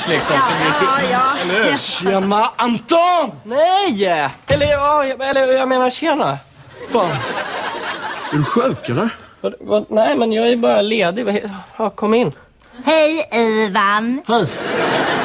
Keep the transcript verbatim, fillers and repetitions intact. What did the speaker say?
liksom. Ja, ja, ja. Eller hur? Tjena, Anton! Nej! Eller, ja, eller jag menar tjena. Fan. Är du sjuk eller? Vad, vad, nej, men jag är bara ledig. Ja, kom in. Hej, Ivan. Hej.